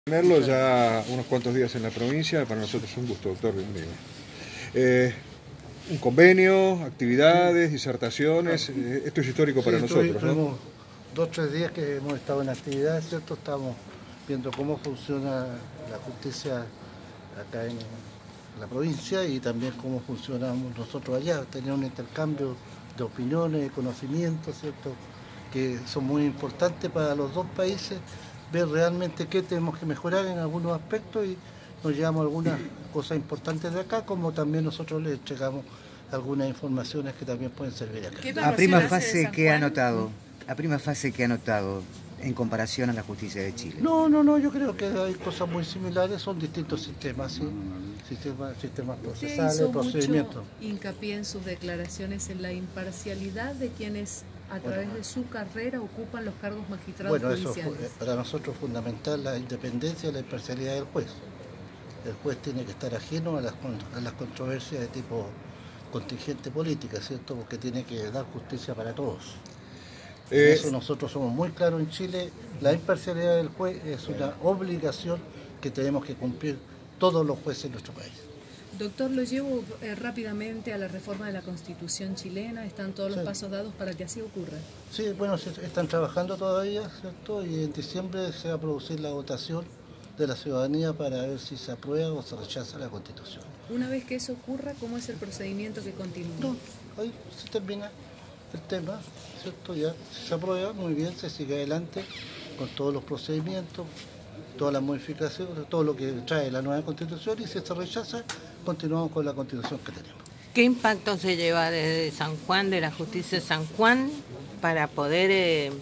Tenerlo ya unos cuantos días en la provincia, para nosotros es un gusto, doctor, bienvenido. Un convenio, actividades, disertaciones, esto es histórico para nosotros, ¿no? Tuvimos 2 o 3 días que hemos estado en actividades, ¿cierto? Estamos viendo cómo funciona la justicia acá en la provincia y también cómo funcionamos nosotros allá, tener un intercambio de opiniones, de conocimientos, ¿cierto? Que son muy importantes para los dos países, ver realmente qué tenemos que mejorar en algunos aspectos y nos llevamos algunas cosas importantes de acá, como también nosotros les entregamos algunas informaciones que también pueden servir acá. A prima fase, ¿qué ha notado? A prima fase, ¿qué ha notado en comparación a la justicia de Chile? No, yo creo que hay cosas muy similares, son distintos sistemas, ¿sí? Sistemas procesales, procedimientos. Hincapié en sus declaraciones en la imparcialidad de quienes a través de su carrera ocupan los cargos magistrados judiciales. Bueno, eso para nosotros es fundamental, la independencia y la imparcialidad del juez. El juez tiene que estar ajeno a las controversias de tipo contingente política, ¿cierto? Porque tiene que dar justicia para todos. En eso nosotros somos muy claros en Chile, la imparcialidad del juez es una obligación que tenemos que cumplir todos los jueces en nuestro país. Doctor, lo llevo rápidamente a la reforma de la Constitución chilena. ¿Están todos los pasos dados para que así ocurra? Sí, bueno, están trabajando todavía, ¿cierto? Y en diciembre se va a producir la votación de la ciudadanía para ver si se aprueba o se rechaza la Constitución. Una vez que eso ocurra, ¿cómo es el procedimiento que continúa? No, ahí se termina el tema, ¿cierto? Ya se aprueba, muy bien, se sigue adelante con todos los procedimientos, todas las modificaciones, todo lo que trae la nueva Constitución, y si se rechaza, continuamos con la Constitución que tenemos. ¿Qué impacto se lleva desde San Juan, de la justicia de San Juan, para poder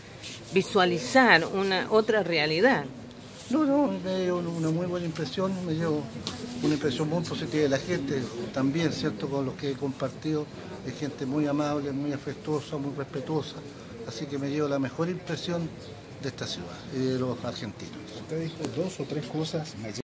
visualizar otra realidad? No, me dio una muy buena impresión, me dio una impresión muy positiva de la gente, también, ¿cierto? Con los que he compartido, es gente muy amable, muy afectuosa, muy respetuosa, así que me dio la mejor impresión de esta ciudad y de los argentinos. Usted dijo 2 o 3 cosas